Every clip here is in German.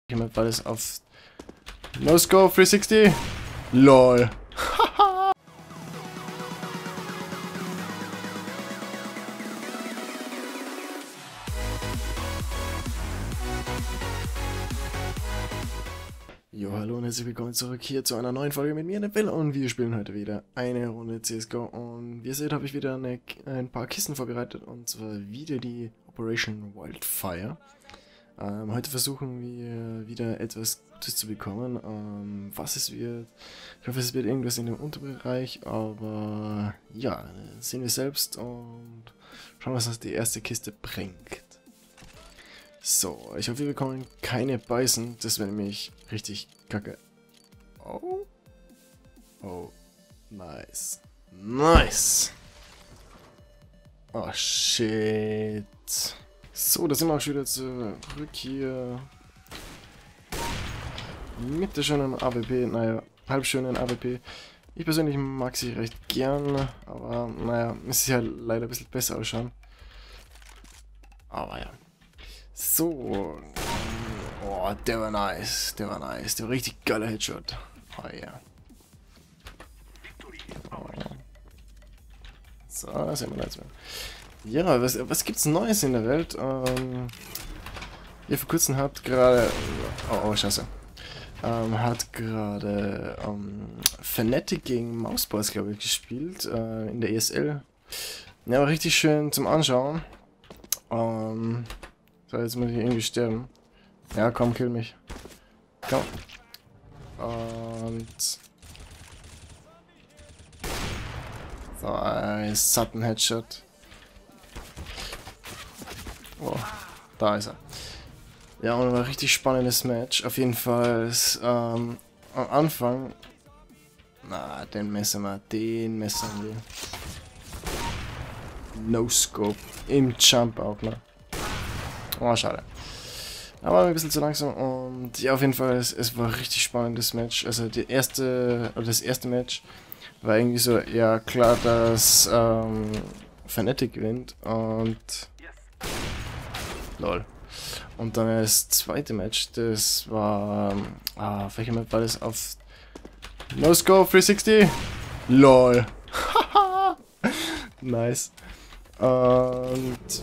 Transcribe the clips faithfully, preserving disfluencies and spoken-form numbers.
Jemand war das auf No Scope dreihundertsechzig? LOL. Jo, hallo und herzlich willkommen zurück hier zu einer neuen Folge mit mir, Neville, und wir spielen heute wieder eine Runde C S G O und wie ihr seht, habe ich wieder eine, ein paar Kisten vorbereitet und zwar wieder die Operation Wildfire. Ähm, heute versuchen wir wieder etwas Gutes zu bekommen, ähm, was es wird. Ich hoffe, es wird irgendwas in dem Unterbereich, aber ja, sehen wir selbst und schauen, was das die erste Kiste bringt. So, ich hoffe, wir bekommen keine Beißen, das wäre nämlich richtig kacke. Oh. Oh. Nice. Nice. Oh, shit. So, da sind wir auch schon wieder zurück hier. Mit der schönen A W P, naja, halbschönen A W P. Ich persönlich mag sie recht gern, aber naja, es ist ja leider ein bisschen besser ausschauen. Aber ja. So. Oh, der war nice. Der war nice. Der war richtig geiler Headshot. Oh ja. Oh. So, sehen wir jetzt mal. Ja, was, was gibt's Neues in der Welt? Ähm, ihr vor kurzem habt gerade. Oh, oh, scheiße. Ähm, hat gerade ähm, Fnatic gegen Mouseboys, glaube ich, gespielt. Äh, in der E S L. Ja, war richtig schön zum Anschauen. Ähm. So, jetzt muss ich irgendwie sterben. Ja, komm, kill mich. Komm. Und... So, ein satten Headshot. Oh, da ist er. Ja, und war ein richtig spannendes Match. Auf jeden Fall ist, ähm, am Anfang... Na, den messen wir, den messen wir. No Scope. Im Jump auch, ne? Oh, schade. Aber ein bisschen zu langsam und ja, auf jeden Fall, es, es war ein richtig spannendes Match. Also die erste, oder das erste Match war irgendwie so, ja klar, dass ähm, Fnatic gewinnt und lol. Und dann das zweite Match, das war, ah, auf welcher Map war das? Auf No Scope dreihundertsechzig? LOL. Nice. Und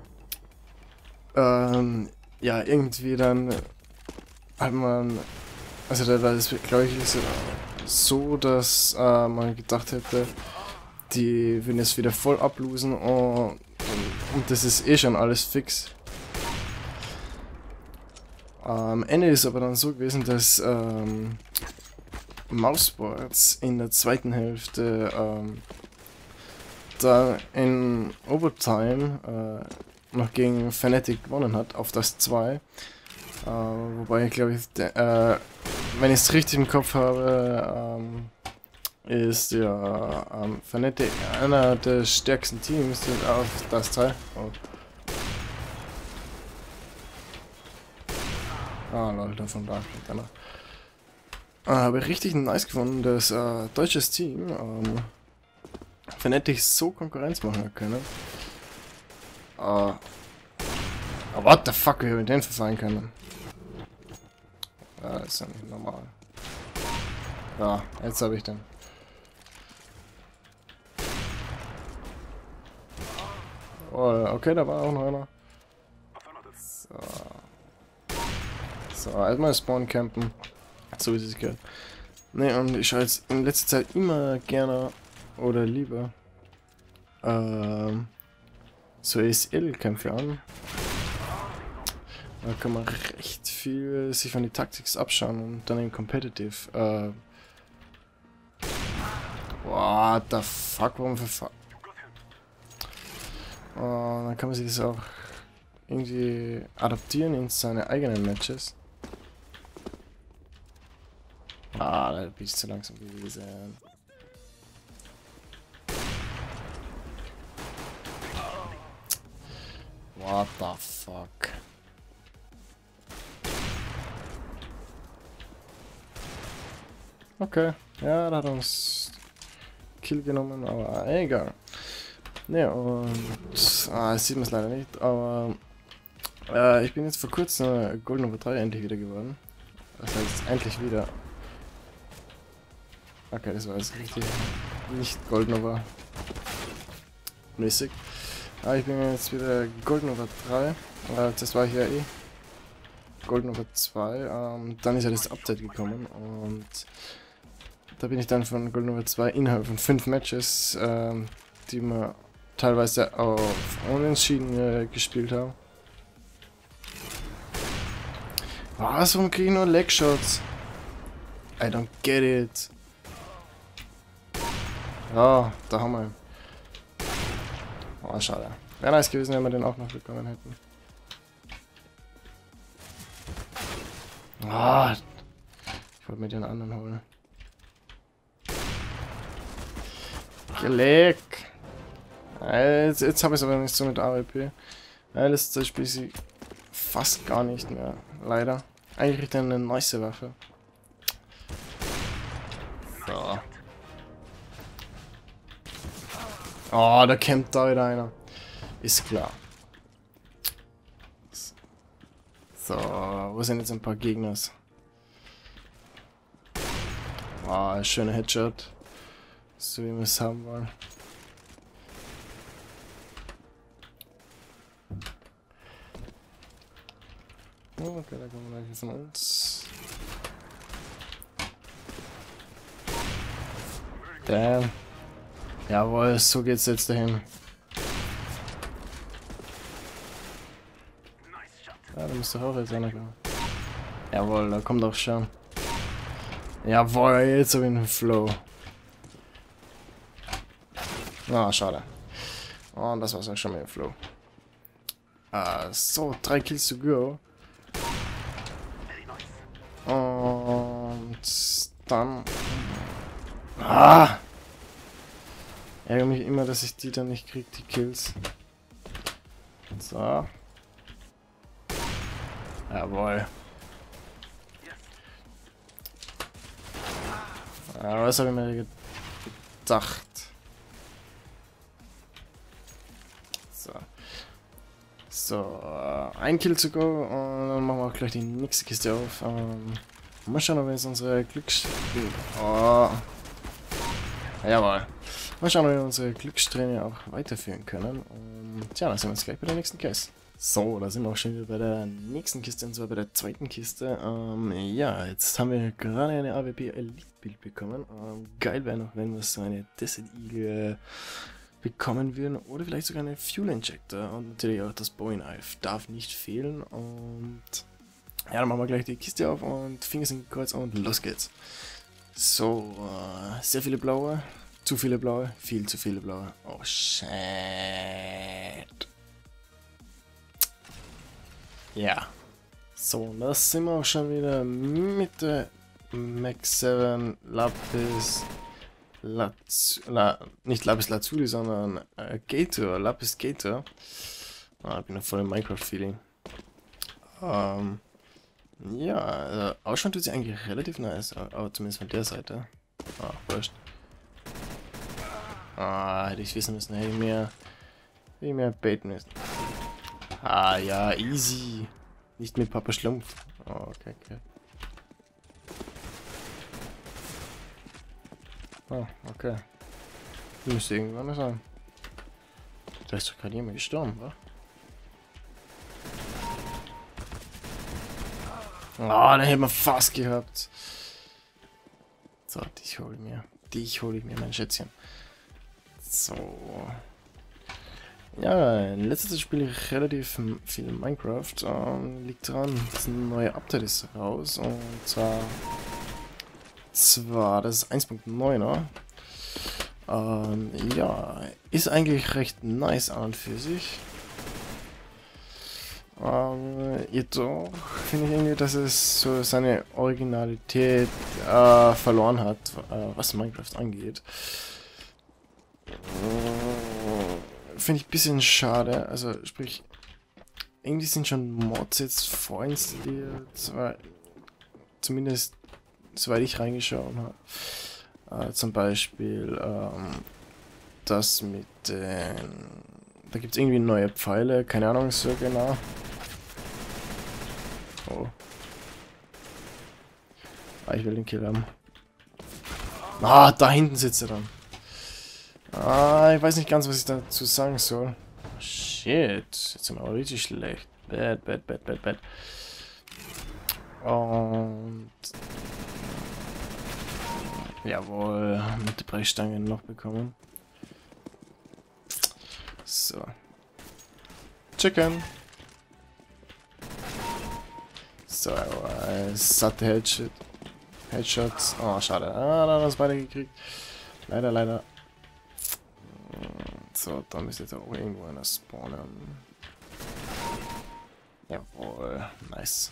Ähm, ja, irgendwie dann hat man, also da war es, glaube ich, so, dass äh, man gedacht hätte, die würden jetzt wieder voll ablosen und, und das ist eh schon alles fix. Am Ende ist aber dann so gewesen, dass ähm, Mouseboys in der zweiten Hälfte ähm, da in Overtime äh, noch gegen Fnatic gewonnen hat, auf das zwei. Äh, wobei ich glaube, ich, äh, wenn ich es richtig im Kopf habe, ähm, ist ja ähm, Fnatic einer der stärksten Teams auf das zwei. Oh. Ah, lol, davon da kriegt einer. Äh, habe ich richtig nice gefunden, dass äh, deutsches Team ähm, Fnatic so Konkurrenz machen hat können. Uh, oh, what the fuck, wie habe ich den verfallen können? Ja, das ist ja nicht normal. Ja, jetzt habe ich den. Oh, okay, da war auch noch einer. So. So, erstmal Spawn campen. So wie es gehört. Ne, und ich schaue jetzt in letzter Zeit immer gerne oder lieber ähm, so E S L-Kämpfe an. Da kann man recht viel sich von den Taktiks abschauen und dann im Competitive. Äh What the fuck, warum für oh, dann kann man sich das auch irgendwie adaptieren in seine eigenen Matches. Ah, da bin ich zu langsam gewesen. What the fuck? Okay, ja, da hat er uns Kill genommen, aber egal. Ne, und ah, das sieht man es leider nicht, aber Äh, ich bin jetzt vor kurzem Golden Over drei endlich wieder geworden. Das heißt, endlich wieder. Okay, das war jetzt richtig nicht Golden Over mäßig. Aber ich bin jetzt wieder Golden Over drei. Äh, das war hier eh Golden Over zwei. Ähm, dann ist ja das Update gekommen und da bin ich dann von Golden Over zwei innerhalb von fünf Matches, ähm, die wir teilweise auf Unentschieden äh, gespielt haben. Was, warum kriege ich nur Legshots? I don't get it. Ja, da haben wir ihn. Oh, schade. Wäre nice gewesen, wenn wir den auch noch bekommen hätten. Ah, ich wollte mir den anderen holen. Geleck. Jetzt, jetzt habe ich es aber nicht so mit A W P. Das spiele ich fast gar nicht mehr. Leider. Eigentlich kriegt er eine nice Waffe. So. Oh, da campt da wieder einer. Ist klar. So, wo sind jetzt ein paar Gegner? Oh, schöner Headshot. So wie wir es haben wollen. Oh, okay, da kommen wir gleich von uns. Damn. Jawohl, so geht's jetzt dahin. Ja, da müsste auch jetzt einer kommen. Jawohl, da kommt auch schon. Jawohl, jetzt habe ich einen Flow. Ah, oh, schade. Und das war's auch schon mit dem Flow. Ah, so, drei Kills to go. Und dann... Ah! Ärgere mich immer, dass ich die dann nicht kriege, die Kills. So. Jawohl. Ja, was habe ich mir gedacht? So. So, ein Kill zu go und dann machen wir auch gleich die nächste Kiste auf. Ähm, mal schauen, ob wir jetzt unsere Glücks... Oh. Jawohl. Mal schauen, ob wir unsere Glückssträhne auch weiterführen können. Und ja, dann sehen wir uns gleich bei der nächsten Kiste. So, da sind wir auch schon wieder bei der nächsten Kiste, und zwar bei der zweiten Kiste. Ähm, ja, jetzt haben wir gerade eine A W P Elite Bild bekommen. Ähm, geil wäre noch, wenn wir so eine Desert Eagle bekommen würden oder vielleicht sogar eine Fuel Injector und natürlich auch das Bowie Knife darf nicht fehlen. Und ja, dann machen wir gleich die Kiste auf und Finger sind kreuz und los geht's. So, äh, sehr viele blaue, zu viele blaue, viel zu viele blaue. Oh shit. Ja. So, da sind wir auch schon wieder mit der Max sieben Lapis Laz La nicht Lapis Lazuli, sondern äh, Gator, Lapis Gator. Ah, ich bin noch voll im Minecraft-Feeling. Ähm, ja, also, ausschauen tut sie eigentlich relativ nice, aber zumindest von der Seite. Ah, wurscht. Ah, hätte ich wissen müssen, hätte ich mehr, hätte ich mehr baiten müssen. Ah ja, easy. Nicht mit Papa Schlumpf. Oh, okay, okay. Oh, okay. Müsste irgendwann sein. Da ist doch gerade jemand gestorben, wa? Oh, den hätten wir fast gehabt. So, dich hole ich mir. Dich hole ich mir, mein Schätzchen. So. Ja, in letzter Zeit spiele ich relativ viel Minecraft. Ähm, liegt daran, dass ein neues Update ist raus. Und zwar, zwar das eins Punkt neuner. Ähm, ja, ist eigentlich recht nice an und für sich. Ähm, jedoch finde ich irgendwie, dass es so seine Originalität äh, verloren hat, äh, was Minecraft angeht. Finde ich ein bisschen schade, also sprich, irgendwie sind schon Mods jetzt vorinstalliert, zwar, zumindest soweit ich reingeschaut habe. Äh, zum Beispiel ähm, das mit den, da gibt es irgendwie neue Pfeile, keine Ahnung so genau. Oh. Ah, ich will den Kill haben. Ah, da hinten sitzt er dann. Ah, ich weiß nicht ganz, was ich dazu sagen soll. Shit. Jetzt sind wir aber richtig schlecht. Bad, bad, bad, bad, bad. Und... Jawohl, mit der Brechstange noch bekommen. So. Chicken. So, äh, satte Headshot. Headshots. Oh, schade. Ah, da haben wir es beide gekriegt. Leider, leider. So, da müsste jetzt auch irgendwo einer spawnen. Jawohl, nice.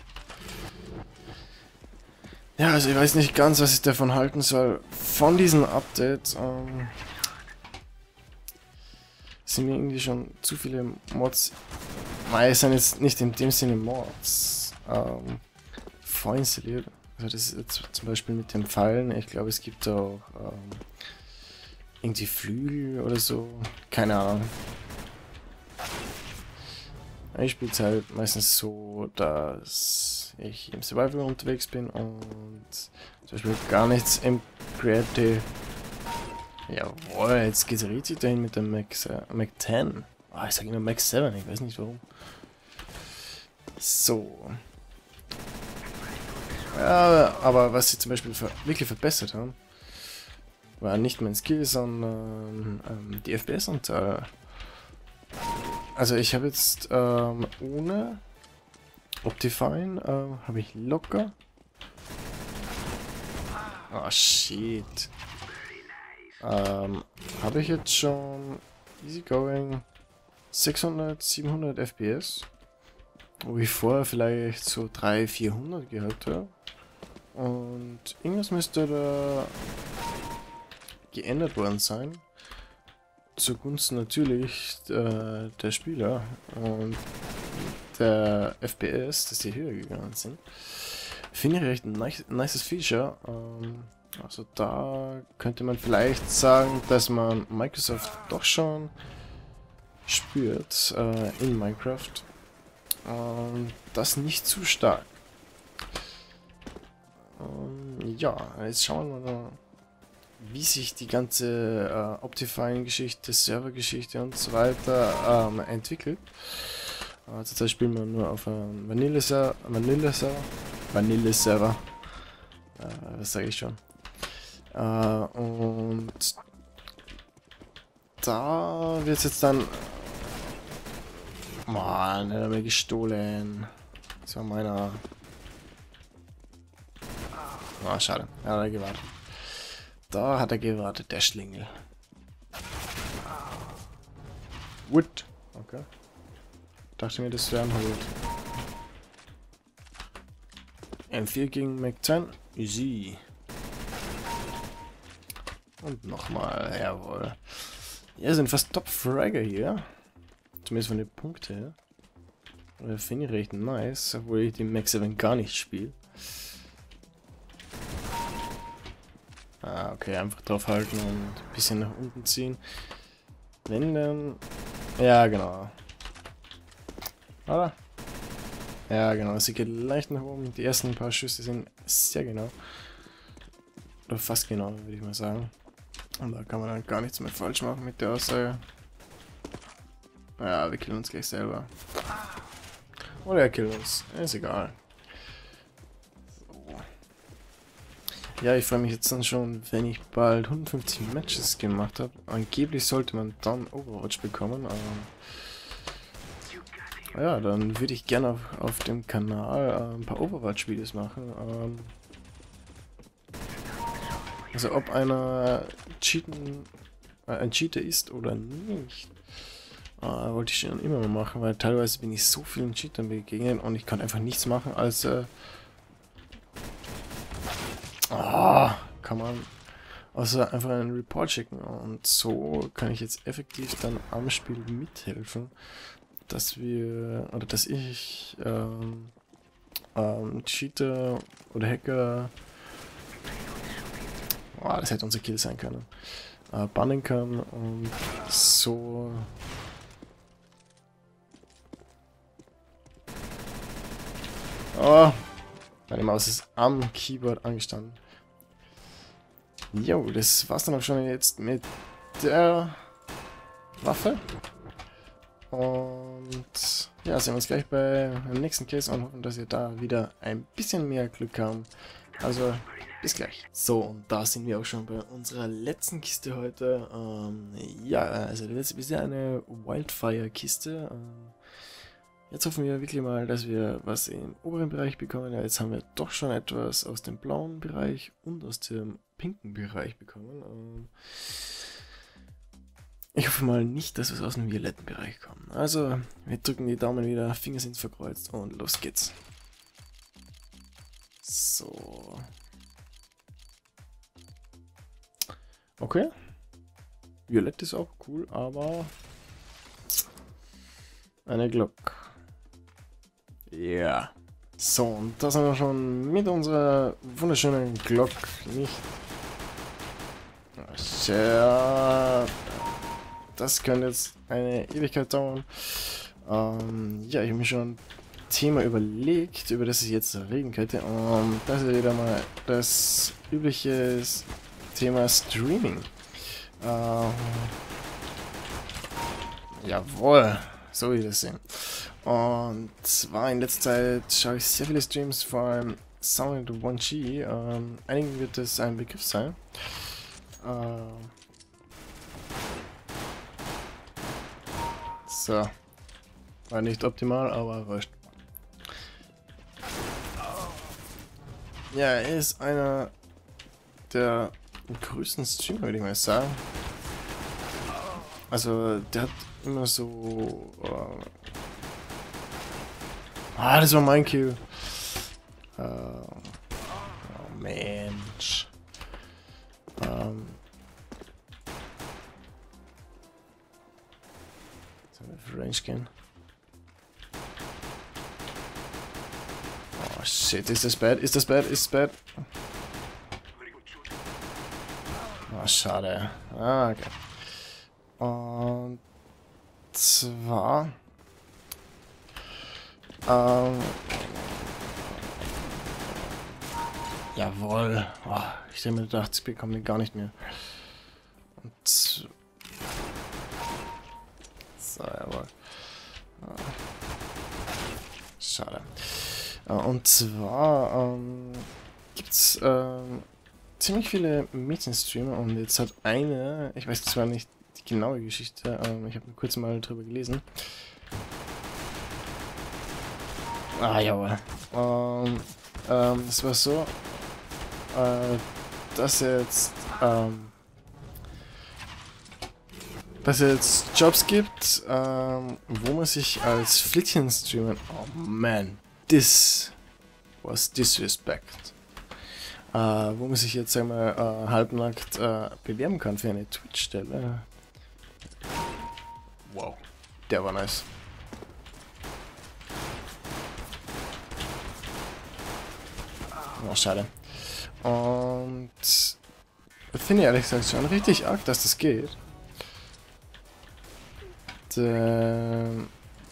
Ja, also ich weiß nicht ganz, was ich davon halten soll. Von diesem Update ähm, sind mir irgendwie schon zu viele Mods, weil es sind jetzt nicht in dem Sinne Mods, ähm, vorinstalliert. Also das ist jetzt zum Beispiel mit den Pfeilen. Ich glaube, es gibt auch ähm, irgendwie Flügel oder so. Keine Ahnung. Ich spiele es halt meistens so, dass ich im Survival unterwegs bin und zum Beispiel gar nichts im Creative. Jawohl, jetzt geht's richtig dahin mit dem Mac, äh, Mac zehn. Ah, ich sage immer Mac sieben, ich weiß nicht warum. So. Ja, aber was sie zum Beispiel ver wirklich verbessert haben, war nicht mein Skill, sondern ähm, die F P S-Anzahl. Also ich habe jetzt ähm, ohne Optifine äh, habe ich locker. Ah, oh, shit. Ähm, habe ich jetzt schon easy going sechshundert, siebenhundert F P S, wo ich vorher vielleicht so dreihundert, vierhundert gehabt habe. Und irgendwas müsste da geändert worden sein. Zugunsten natürlich äh, der Spieler und der F P S, dass die höher gegangen sind. Finde ich recht ein nice, nices Feature. Ähm, also da könnte man vielleicht sagen, dass man Microsoft doch schon spürt äh, in Minecraft. Und das nicht zu stark. Ähm, ja, jetzt schauen wir mal, wie sich die ganze äh, Optifine-Geschichte, Server-Geschichte und so weiter ähm, entwickelt. Äh, zurzeit spielen wir nur auf einem Vanille-Server. Vanille-Server. Vanille-Server. Äh, was sage ich schon? Äh, und da wird es jetzt dann... Mann, er hat mir gestohlen. Das war meiner... Ah, oh, schade. Er hat gewartet. Da hat er gewartet, der Schlingel. Wood. Okay. Dachte mir, das wäre ein Hold. M vier gegen Mac zehn. Easy. Und nochmal, jawohl. Ja, sind fast Top-Fragger hier. Zumindest von den Punkten her. Das finde ich recht nice, obwohl ich die Mac sieben gar nicht spiele. Ah, okay, einfach drauf halten und ein bisschen nach unten ziehen. Wenn dann... Ja, genau. Oder? Ja, genau, sie geht leicht nach oben. Die ersten paar Schüsse sind sehr genau. Oder fast genau, würde ich mal sagen. Und da kann man dann gar nichts mehr falsch machen mit der Aussage. Ja, wir killen uns gleich selber. Oder er killt uns. Ist egal. Ja, ich freue mich jetzt dann schon, wenn ich bald hundertfünfzig Matches gemacht habe. Angeblich sollte man dann Overwatch bekommen. Aber ja, dann würde ich gerne auf, auf dem Kanal äh, ein paar Overwatch-Videos machen. Ähm, also ob einer cheaten, äh, ein Cheater ist oder nicht, äh, wollte ich schon immer mal machen, weil teilweise bin ich so vielen Cheatern begegnet und ich kann einfach nichts machen als... Äh, Ah, kann man also einfach einen Report schicken und so kann ich jetzt effektiv dann am Spiel mithelfen, dass wir oder dass ich ähm, ähm, Cheater oder Hacker, oh, das hätte unser Kill sein können, äh, bannen kann und so Oh, meine Maus ist am Keyboard angestanden. Jo, das war's dann auch schon jetzt mit der Waffe. Und ja, sehen wir uns gleich bei dem nächsten Case und hoffen, dass wir da wieder ein bisschen mehr Glück haben. Also, bis gleich. So, und da sind wir auch schon bei unserer letzten Kiste heute. Ähm, ja, also die letzte ist ja eine Wildfire-Kiste. Ähm, jetzt hoffen wir wirklich mal, dass wir was im oberen Bereich bekommen. Ja, jetzt haben wir doch schon etwas aus dem blauen Bereich und aus dem pinken Bereich bekommen. Ähm, Ich hoffe mal nicht, dass wir aus dem violetten Bereich kommen. Also, wir drücken die Daumen wieder, Finger sind verkreuzt und los geht's. So. Okay. Violett ist auch cool, aber eine Glock. Ja. Yeah. So, und das haben wir schon mit unserer wunderschönen Glock nicht. Tja. Das könnte jetzt eine Ewigkeit dauern. Ähm, ja, ich habe mir schon ein Thema überlegt, über das ich jetzt reden könnte. Und das ist wieder mal das übliche Thema Streaming. Ähm, jawohl, so wie ich das sehen. Und zwar in letzter Zeit schaue ich sehr viele Streams, vor allem Sound one G. Ähm, einigen wird es ein Begriff sein. Ähm, So. War nicht optimal, aber wurscht. Ja, er ist einer der größten Streamer, würde ich mal sagen. Also, der hat immer so... Uh, ah, das war mein Kill. Uh, oh, Mensch. Um, Range gehen. Oh shit, ist das bad? Ist das bad? Ist das bad? Oh, schade. Ah, okay. Und zwar ähm, jawohl. Oh, ich hätte mir gedacht, ich bekomme den gar nicht mehr. Und so, jawohl. Schade. Und zwar ähm, gibt es ähm, ziemlich viele Mädchenstreamer und jetzt hat eine, ich weiß zwar nicht die genaue Geschichte, ähm, ich habe kurz mal drüber gelesen. Ah, jawohl. Ähm, ähm, es war so, äh, dass jetzt, ähm, dass es jetzt Jobs gibt, ähm, wo man sich als Flittchen-Streamer, oh man, this was disrespect, äh, wo man sich jetzt einmal äh, halbnackt äh, bewerben kann für eine Twitch-Stelle. Wow, der war nice. Oh, schade. Und finde ich ehrlich gesagt schon richtig arg, dass das geht. Ähm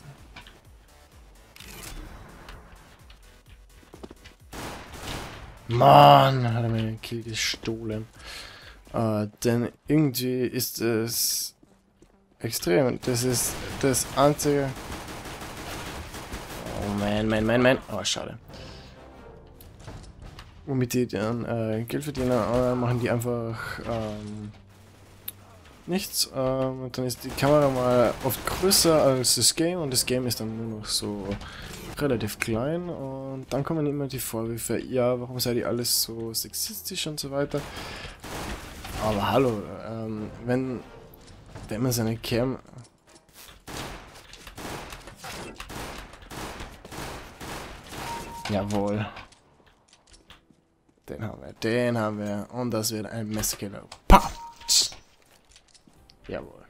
Mann, hat er mir den Kill gestohlen. Äh, denn irgendwie ist es extrem. Das ist das einzige. Oh man, man, man, man. Oh, schade. Womit die dann äh, Geld verdienen, äh, machen die einfach ähm, nichts. Ähm, und dann ist die Kamera mal oft größer als das Game und das Game ist dann nur noch so relativ klein. Und dann kommen immer die Vorwürfe, ja, warum seid ihr alles so sexistisch und so weiter. Aber hallo, ähm, wenn, wenn man seine Cam... Jawohl. Den haben wir, den haben wir. Und das wird ein Messkiller. Pa! Jawohl.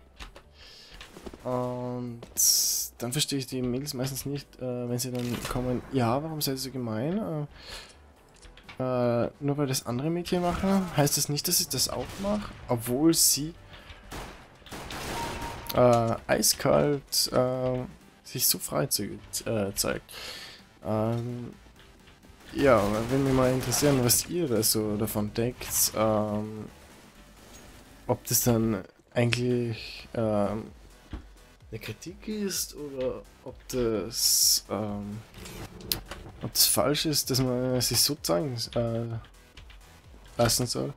Und dann verstehe ich die Mails meistens nicht, äh, wenn sie dann kommen, ja, warum seid ihr so gemein? Äh, äh, nur weil das andere Mädchen machen, heißt das nicht, dass ich das auch mache, obwohl sie äh, eiskalt äh, sich so frei zu, äh, zeigt. Ähm, Ja, würde mich mal interessieren, was ihr da so davon denkt. Ähm, ob das dann eigentlich ähm, eine Kritik ist oder ob das, ähm, ob das falsch ist, dass man sich so zeigen äh, lassen soll.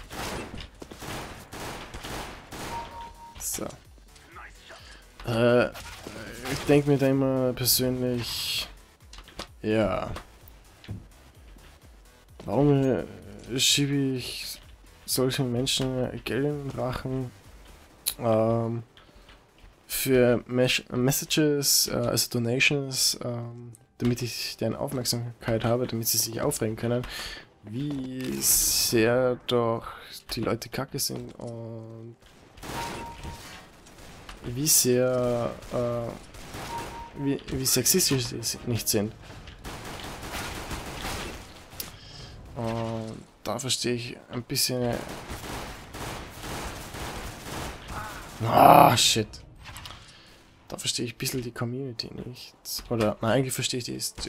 So. Äh, ich denke mir da immer persönlich, ja, warum äh, schiebe ich solchen Menschen Geld in den Rachen ähm, für Mes Messages, äh, also Donations, ähm, damit ich deren Aufmerksamkeit habe, damit sie sich aufregen können, wie sehr doch die Leute kacke sind und wie sehr, äh, wie, wie sexistisch sie nicht sind. Und da verstehe ich ein bisschen... Ah, shit. Da verstehe ich ein bisschen die Community nicht. Oder, nein, eigentlich verstehe ich die... St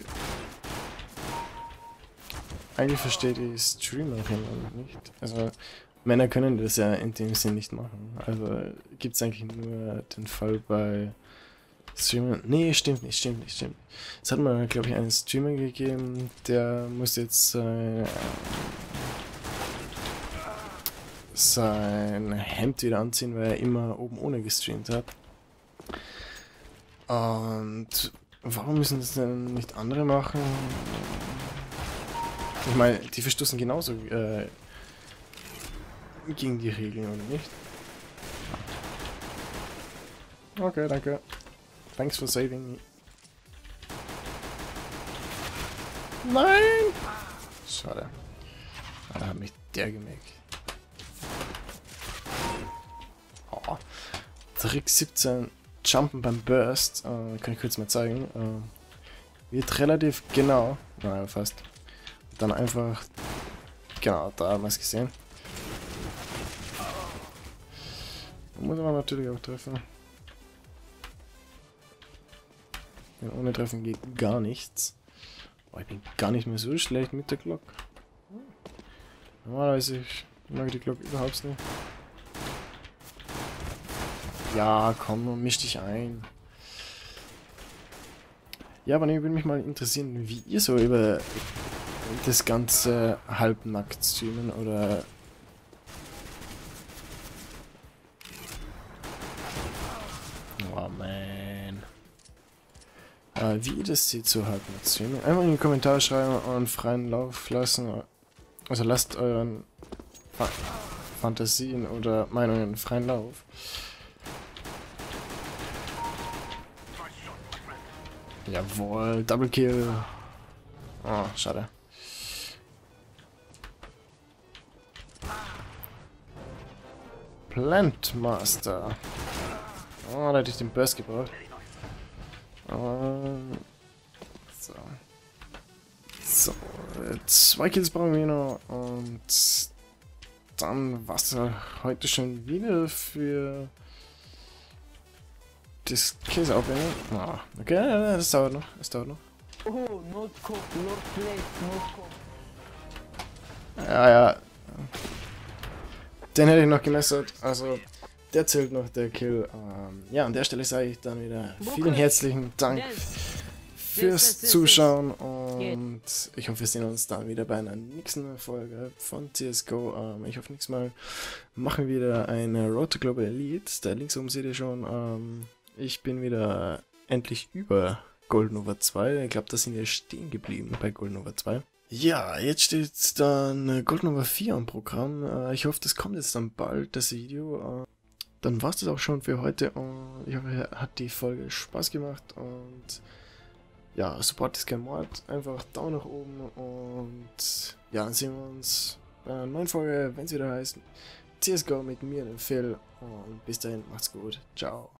eigentlich verstehe ich die Streamerinnen nicht. Also, Männer können das ja in dem Sinn nicht machen. Also, gibt es eigentlich nur den Fall bei Streamern... Nee, stimmt nicht, stimmt nicht, stimmt. Es hat mal, glaube ich, einen Streamer gegeben, der muss jetzt... Äh, sein Hemd wieder anziehen, weil er immer oben ohne gestreamt hat. Und warum müssen das denn nicht andere machen? Ich meine, die verstoßen genauso äh, gegen die Regeln, oder nicht? Okay, danke. Thanks for saving me. Nein! Schade. Da hat mich der gemerkt. Oh. Trick siebzehn, Jumpen beim Burst, äh, kann ich kurz mal zeigen. Äh, wird relativ genau, naja fast. Dann einfach, genau, da haben wir es gesehen. Da muss man natürlich auch treffen. Denn ohne Treffen geht gar nichts. Oh, ich bin gar nicht mehr so schlecht mit der Glock. Normalerweise ich mag die Glock überhaupt nicht. Ja, komm, misch dich ein. Ja, aber ich würde mich mal interessieren, wie ihr so über das ganze halbnackt streamen oder... Oh man. Äh, wie ihr das seht, so halbnackt streamen. Einfach in die Kommentare schreiben und freien Lauf lassen. Also lasst euren Fa Fantasien oder Meinungen freien Lauf. Jawohl, Double Kill. Oh, schade. Plant Master. Oh, da hätte ich den Burst gebraucht. Um, so. So, zwei Kills brauchen wir noch und dann war es heute schon wieder für das Käse aufwenden. Ah, okay, das dauert noch, das dauert noch. Oh, not cook, not plate, not cook. Ja, ja. Den hätte ich noch gemessert, also der zählt noch, der Kill. Ähm, ja, an der Stelle sage ich dann wieder vielen herzlichen Dank fürs Zuschauen und ich hoffe, wir sehen uns dann wieder bei einer nächsten Folge von C S G O. Ähm, ich hoffe, nächstes Mal machen wir wieder eine Road to Global Elite. Da links oben seht ihr schon, ähm, ich bin wieder endlich über Gold Nova zwei. Ich glaube, da sind wir stehen geblieben bei Gold Nova zwei. Ja, jetzt steht dann Gold Nova vier am Programm. Ich hoffe, das kommt jetzt dann bald, das Video. Dann war es das auch schon für heute und ich hoffe, hat die Folge Spaß gemacht und ja, support ist kein Mord. Einfach Daumen nach oben und ja, dann sehen wir uns bei einer neuen Folge, wenn es wieder heißt C S G O mit mir, dem Phil, und bis dahin, macht's gut. Ciao.